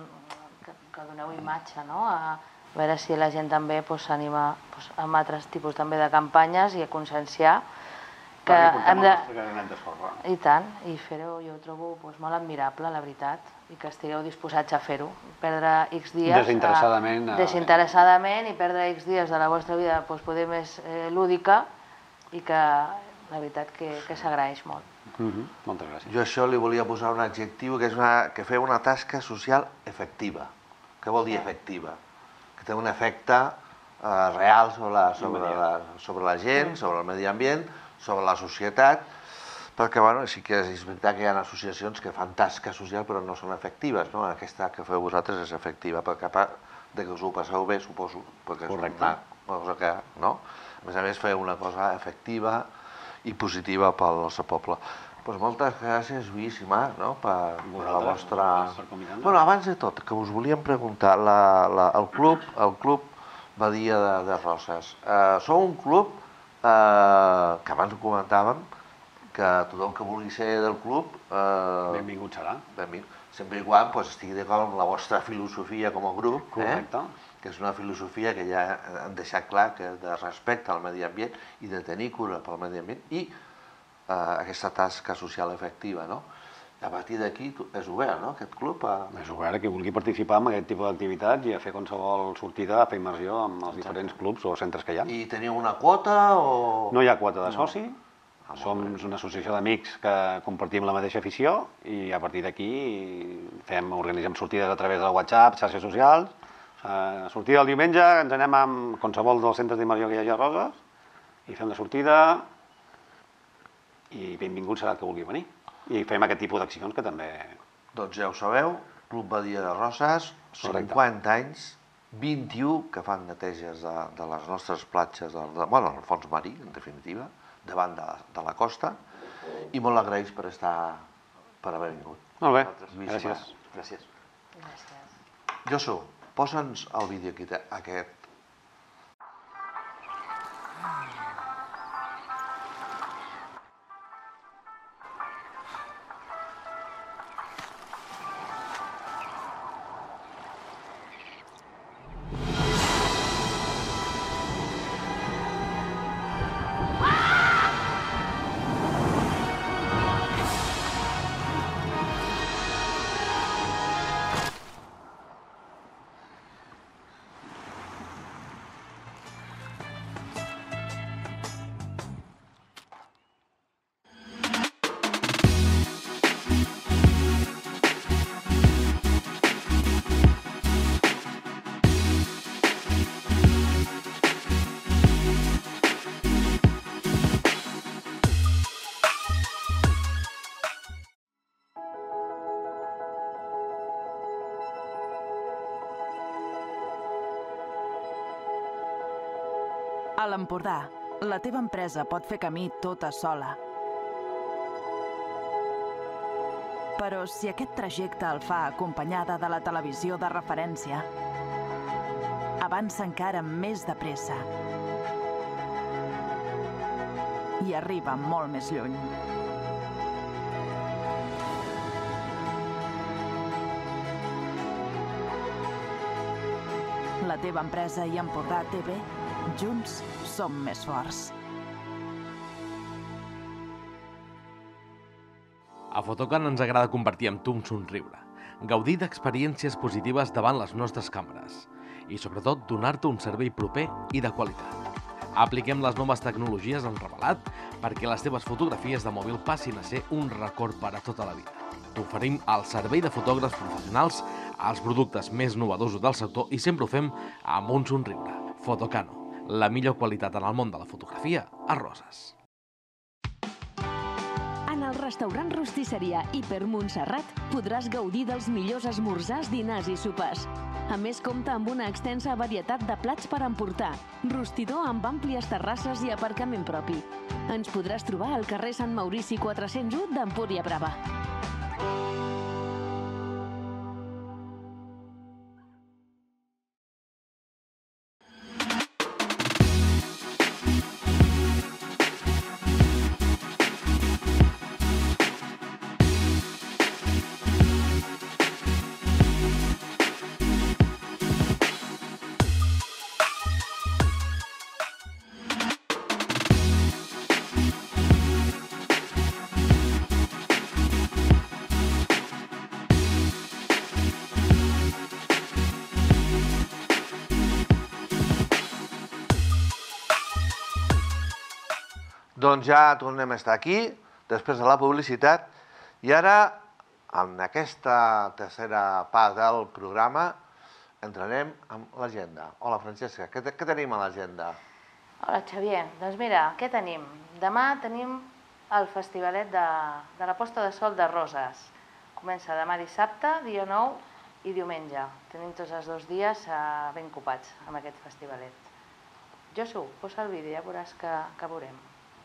doneu imatge, no? A veure si la gent també s'anima amb altres tipus també de campanyes i a conscienciar que hem de... I tant, i fer-ho jo ho trobo molt admirable, la veritat, i que estigueu disposats a fer-ho, perdre X dies... Desinteressadament i perdre X dies de la vostra vida poder més lúdica i que la veritat que s'agraeix molt. Moltes gràcies. Jo això li volia posar un adjectiu que feu una tasca social efectiva. Què vol dir efectiva? Que té un efecte real sobre la gent, sobre el medi ambient, sobre la societat, perquè sí que és veritat que hi ha associacions que fan tasca social però no són efectives. Aquesta que feu vosaltres és efectiva, perquè a part que us ho passeu bé, suposo, perquè és una cosa que... A més, feu una cosa efectiva i positiva pel nostre poble. Moltes gràcies, Lluís i Marc, per la vostra... Abans de tot, que us volíem preguntar, el Club Badia de Roses, sou un club que abans ho comentàvem, que tothom que vulgui ser del club... Benvingut serà. Sempre i quan estigui d'acord amb la vostra filosofia com a grup, que és una filosofia que ja han deixat clar que és de respecte al medi ambient i de tenir cura pel medi ambient i aquesta tasca social efectiva, no? A partir d'aquí és obert, no, aquest club? És obert, qui vulgui participar en aquest tipus d'activitats i a fer qualsevol sortida, a fer immersió amb els diferents clubs o centres que hi ha. I teniu una quota o...? No hi ha quota de soci, som una associació d'amics que compartim la mateixa afició i a partir d'aquí organitzem sortides a través del WhatsApp, xarxes socials. Sortida el diumenge, ens anem a qualsevol dels centres d'immersió que hi hagi a Roses i fem la sortida i benvingut serà el que vulgui venir. I fem aquest tipus d'accions que també... Doncs ja ho sabeu, Club Badia de Roses, 50 anys, 21 que fan neteges de les nostres platges, el fons marí, en definitiva, davant de la costa, i molt agraïts per haver vingut. Molt bé, gràcies. Josu, posa'ns el vídeo aquest. A l'Empordà, la teva empresa pot fer camí tota sola. Però si aquest trajecte el fa acompanyada de la televisió de referència, avança encara més de pressa i arriba molt més lluny. La teva empresa i Empordà TV, junts som més forts. A Fotocan ens agrada compartir amb tu un somriure, gaudir d'experiències positives davant les nostres càmeres i, sobretot, donar-te un servei proper i de qualitat. Apliquem les noves tecnologies, han revelat, perquè les teves fotografies de mòbil passin a ser un record per a tota la vida. T'oferim el servei de fotògrafs professionals, els productes més novedosos del sector i sempre ho fem amb un somriure. Fotocano, la millor qualitat en el món de la fotografia a Roses. En el restaurant Rostisseria Hiper Montserrat podràs gaudir dels millors esmorzars, dinars i sopars. A més, compta amb una extensa varietat de plats per emportar, rostidor amb àmplies terrasses i aparcament propi. Ens podràs trobar al carrer Sant Maurici 401 d'Empúria Brava. Doncs ja tornem a estar aquí, després de la publicitat, i ara, en aquesta tercera part del programa, entrarem amb l'agenda. Hola, Francesca, què tenim a l'agenda? Hola, Xavier. Doncs mira, què tenim? Demà tenim el Festivalet de la Posta de Sol de Roses. Comença demà dissabte, dia 9 i diumenge. Tenim tots els 2 dies ben copats amb aquest festivalet. Josu, posa el vídeo, ja veuràs que veurem.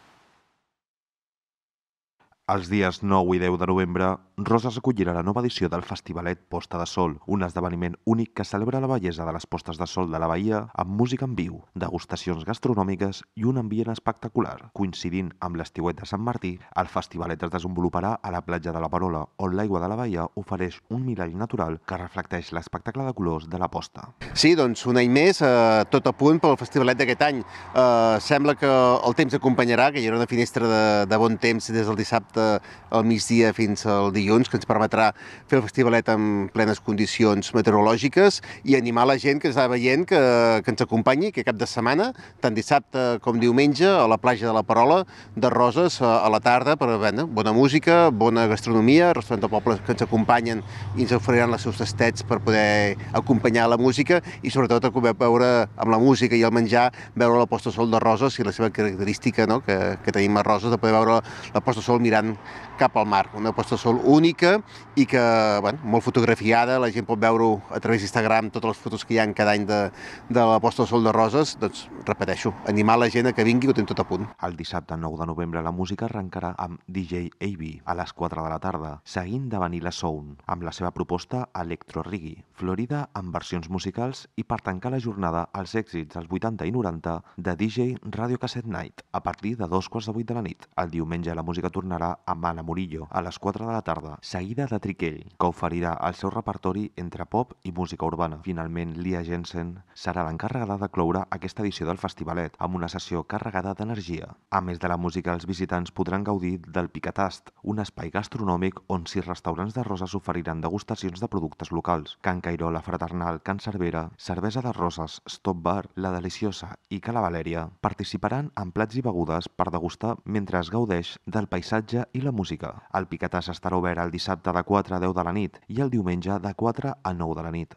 Els dies 9 i 10 de novembre, Roses acollirà la nova edició del Festivalet Posta de Sol, un esdeveniment únic que celebra la bellesa de les postes de sol de la bahia amb música en viu, degustacions gastronòmiques i un ambient espectacular. Coincidint amb l'estiuet de Sant Martí, el festivalet es desenvoluparà a la platja de la Parola, on l'aigua de la bahia ofereix un mirall natural que reflecteix l'espectacle de colors de la posta. Sí, doncs un any més, tot a punt pel Festivalet d'aquest any. Sembla que el temps acompanyarà, que hi haurà una finestra de bon temps des del dissabte al migdia fins al dilluns, que ens permetrà fer el festivalet en plenes condicions meteorològiques i animar la gent que està veient que ens acompanyi, que cap de setmana, tant dissabte com diumenge, a la platja de la Parola de Roses a la tarda per veure bona música, bona gastronomia, restaurants de poble que ens acompanyen i ens oferiran els seus tastets per poder acompanyar la música i sobretot veure amb la música i el menjar, veure la posta de sol de Roses i la seva característica que tenim a Roses de poder veure la posta de sol mirant cap al mar, una posta de sol única i que, molt fotografiada, la gent pot veure a través d'Instagram totes les fotos que hi ha cada any de la posta de sol de Roses, doncs, repeteixo, animar la gent a que vingui, ho tenen tot a punt. El dissabte 9 de novembre la música arrencarà amb DJ AB a les 4 de la tarda, seguint de Vanilla Sound, amb la seva proposta Electro Reggae, florida amb versions musicals i per tancar la jornada els èxits dels 80 i 90 de DJ Radio Cassette Night, a partir de 2:15 de la nit. El diumenge la música tornarà amb Anna Murillo a les 4 de la tarda, seguida de Triquell, que oferirà el seu repertori entre pop i música urbana. Finalment, Lia Jensen serà l'encarregada de cloure aquesta edició del festivalet amb una sessió carregada d'energia. A més de la música, els visitants podran gaudir del Picatast, un espai gastronòmic on 6 restaurants de Roses oferiran degustacions de productes locals. Can Cairó, La Fraternal, Can Cervera, Cervesa de Roses, Stop Bar, La Deliciosa i Cala Valèria participaran en plats i begudes per degustar mentre es gaudeix del paisatge i la música. El Picatàs estarà obert el dissabte de 4 a 10 de la nit i el diumenge de 4 a 9 de la nit.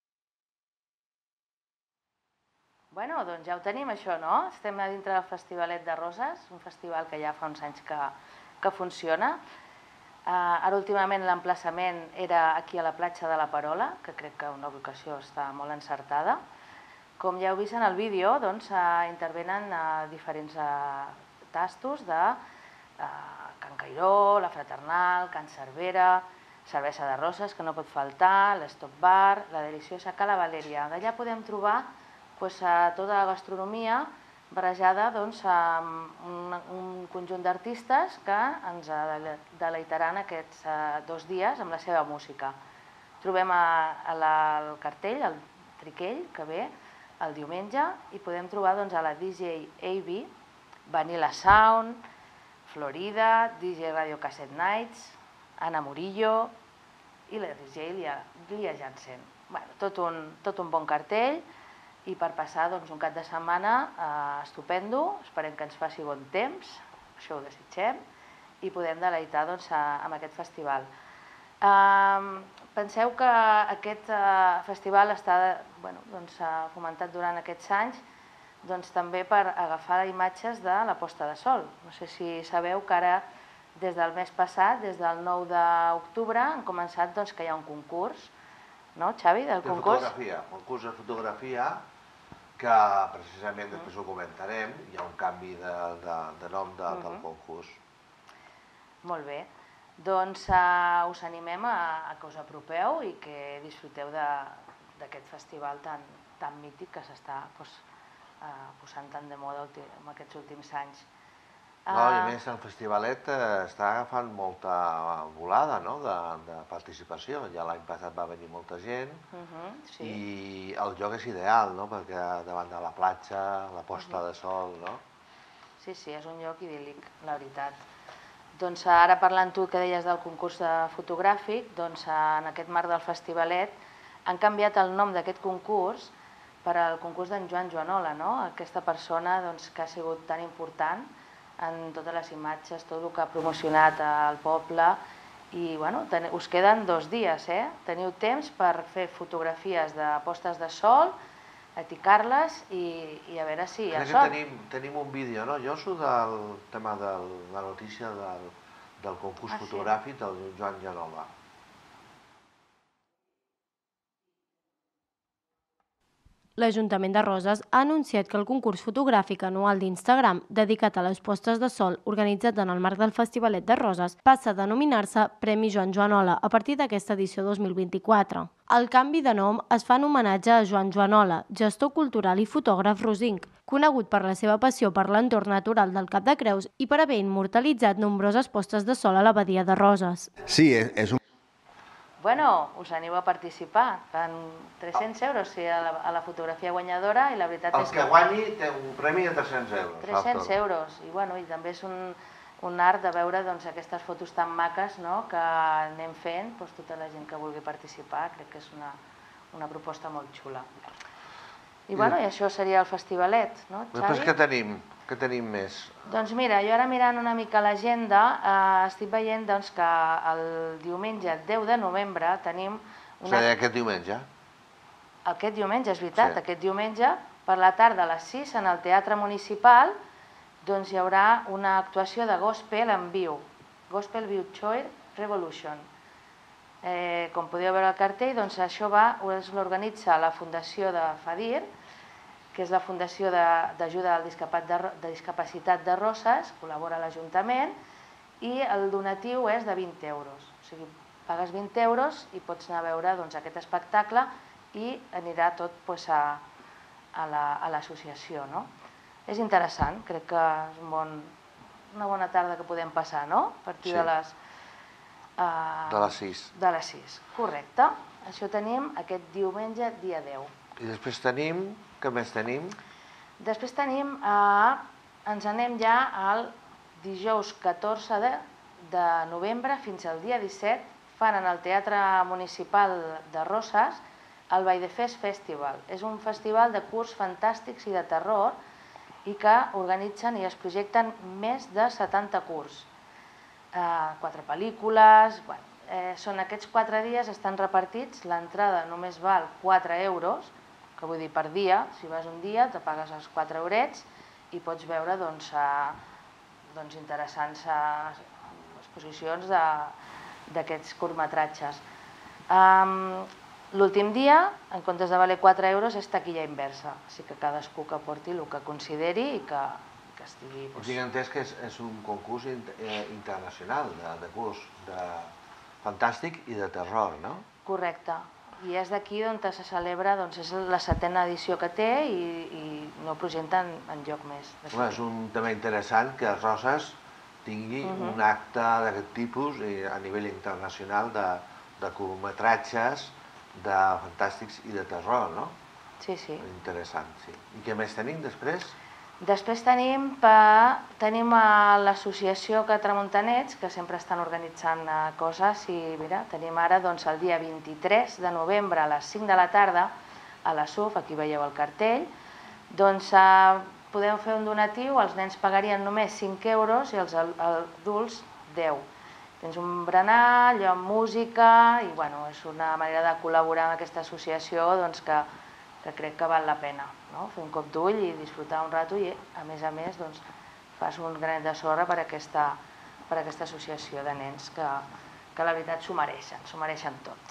Bueno, doncs ja ho tenim això, no? Estem a dintre del Festivalet de Roses, un festival que ja fa uns anys que funciona. Ara últimament l'emplaçament era aquí a la platja de la Parola, que crec que una ubicació està molt encertada. Com ja heu vist en el vídeo, doncs intervenen diferents tastos de Can Cairó, La Fraternal, Can Cervera, Cervesa de Roses, que no pot faltar, l'Stop Bar, La Deliciosa, Cala Valèria. D'allà podem trobar tota la gastronomia barrejada amb un conjunt d'artistes que ens deleitaran aquests 2 dies amb la seva música. Trobem el cartell, el Triquell, que ve el diumenge, i podem trobar a la DJ AB, Vanilla Sound, Florida, DJ Radio Cassette Nights, Anna Murillo i la DJ Lia Jensen. Tot un bon cartell i per passar un cap de setmana estupendo, esperem que ens faci bon temps, això ho desitgem, i podem deleitar amb aquest festival. Penseu que aquest festival està fomentat durant aquests anys també per agafar imatges de la posta de sol. No sé si sabeu que ara, des del mes passat, des del 9 d'octubre, han començat que hi ha un concurs, no, Xavi, del concurs? De fotografia, concurs de fotografia, que precisament després ho comentarem, hi ha un canvi de nom del concurs. Molt bé. Doncs us animem a que us apropeu i que disfruteu d'aquest festival tan mític que s'està posant tant de moda en aquests últims anys. No, i a més el festivalet està agafant molta volada de participació. Ja l'any passat va venir molta gent i el lloc és ideal, perquè davant de la platja, la posta de sol, no? Sí, és un lloc idíl·lic, la veritat. Doncs ara parlant tu que deies del concurs fotogràfic, doncs en aquest marc del festivalet han canviat el nom d'aquest concurs per al concurs d'en Joan Joanola, aquesta persona que ha sigut tan important en totes les imatges, tot el que ha promocionat al poble, i us queden 2 dies, teniu temps per fer fotografies de postes de sol, eticar-les i a veure si hi ha sort. Crec que tenim un vídeo, no, Josu, del tema de la notícia del concurs fotogràfic del Joan Joanola. L'Ajuntament de Roses ha anunciat que el concurs fotogràfic anual d'Instagram dedicat a les postes de sol organitzat en el marc del Festivalet de Roses passa a denominar-se Premi Joan Joanola a partir d'aquesta edició 2024. El canvi de nom es fa en homenatge a Joan Joanola, gestor cultural i fotògraf rosinc, conegut per la seva passió per l'entorn natural del Cap de Creus i per haver immortalitzat nombroses postes de sol a la badia de Roses. Sí, és un... Bueno, us aneu a participar. Fan 300 euros a la fotografia guanyadora i la veritat és que... El que guanyi té un premi de 300 euros. 300 euros. I també és un art de veure aquestes fotos tan maques que anem fent tota la gent que vulgui participar. Crec que és una proposta molt xula. I això seria el festivalet, no, Xavi? Després què tenim més? Doncs mira, jo ara mirant una mica l'agenda estic veient que el diumenge 10 de novembre tenim... O sigui, aquest diumenge? Aquest diumenge, és veritat, aquest diumenge, per la tarda a les 6 en el Teatre Municipal hi haurà una actuació de gospel en viu, Gospel View Choir Revolution. Com podeu veure al cartell, això l'organitza la Fundació de FADIR, que és la Fundació d'Ajuda de Discapacitat de Roses, col·labora a l'Ajuntament, i el donatiu és de 20 euros. O sigui, pagues 20 euros i pots anar a veure aquest espectacle i anirà tot a l'associació. És interessant, crec que és una bona tarda que podem passar, no? A partir de les... De les 6. De les 6, correcte. Això tenim aquest diumenge, dia 10. I després tenim... Què més tenim? Després tenim... Ens anem ja al dijous 14 de novembre fins al dia 17. Fan en el Teatre Municipal de Roses el Valldefers Festival. És un festival de curts fantàstics i de terror i que organitzen i es projecten més de 70 curts. 4 pel·lícules... Són aquests 4 dies, estan repartits, l'entrada només val 4 euros, que vull dir per dia, si vas un dia te pagues els 4 eurets i pots veure interessants exposicions d'aquests curtmetratges. L'últim dia, en comptes de valer 4 euros, és taquilla inversa, així que cadascú que porti el que consideri i que estigui... O sigui, entès que és un concurs internacional de curs fantàstic i de terror, no? Correcte. I és d'aquí on se celebra, és la 7a edició que té i no ho projecten enlloc més. És un tema interessant que Roses tingui un acte d'aquest tipus a nivell internacional de curtmetratges, de fantàstics i de terror, no? Sí, sí. Interessant, sí. I què més tenim després? Després tenim l'associació Tramuntanets, que sempre estan organitzant coses, i mira, tenim ara el dia 23 de novembre a les 5 de la tarda a la SUF, aquí veieu el cartell, doncs podeu fer un donatiu, els nens pagarien només 5 euros i els adults 10. Tens un berenar, allò amb música, i és una manera de col·laborar amb aquesta associació que crec que val la pena. Fer un cop d'ull i disfrutar un rato i, a més, fas un granet de sorra per aquesta associació de nens que la veritat s'ho mereixen tot.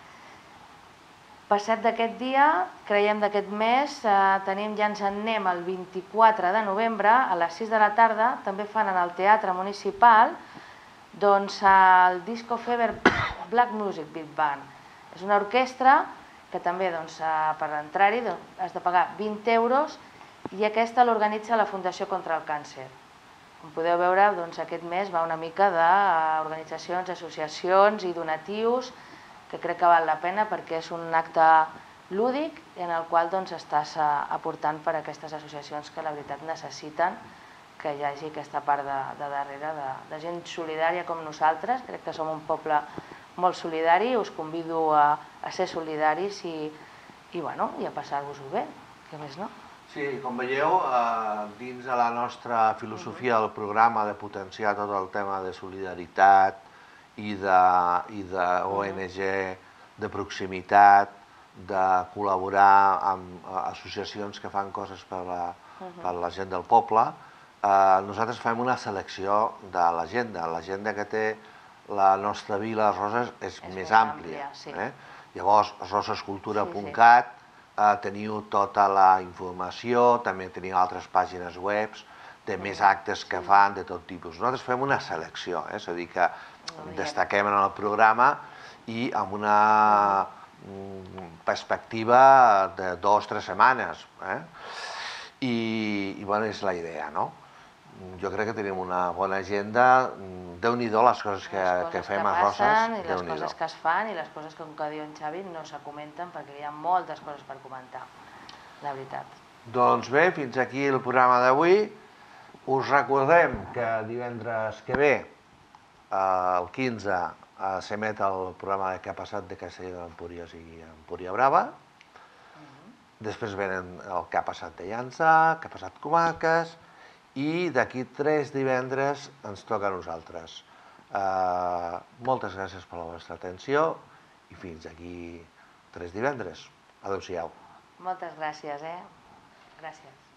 Passat d'aquest dia, creiem d'aquest mes, tenim Ja ens en anem el 24 de novembre, a les 6 de la tarda, també fan en el Teatre Municipal el Disco Fever Black Music Big Band. És una orquestra que també per entrar-hi has de pagar 20 euros i aquesta l'organitza la Fundació contra el Càncer. Com podeu veure, aquest mes va una mica d'organitzacions, associacions i donatius que crec que val la pena perquè és un acte lúdic en el qual estàs aportant per a aquestes associacions que la veritat necessiten que hi hagi aquesta part de darrere de gent solidària com nosaltres. Crec que som un poble molt solidari, us convido a ser solidaris i a passar-vos-ho bé, què més no? Sí, com veieu, dins de la nostra filosofia del programa de potenciar tot el tema de solidaritat i d'ONG de proximitat, de col·laborar amb associacions que fan coses per la gent del poble, nosaltres fem una selecció de l'agenda. L'agenda que té la nostra vila, Roses, és més àmplia. Llavors, rosescultura.cat, teniu tota la informació, també teniu altres pàgines web de més actes que fan de tot tipus. Nosaltres fem una selecció, és a dir, que destaquem en el programa i amb una perspectiva de 2 o 3 setmanes. I és la idea, no? Jo crec que tenim una bona agenda. Déu-n'hi-do les coses que fem a Roses. I les coses que es fan i les coses que, com que diu en Xavi, no se comenten perquè hi ha moltes coses per comentar, la veritat. Doncs bé, fins aquí el programa d'avui. Us recordem que divendres que ve, el 15, s'emet el programa de què ha passat de Castelló d'Empúries i Empúria Brava. Després venen el que ha passat de Llançà, que ha passat comarques, i d'aquí 3 divendres ens toca a nosaltres. Moltes gràcies per la vostra atenció i fins aquí 3 divendres. Adéu-siau. Moltes gràcies, Gràcies.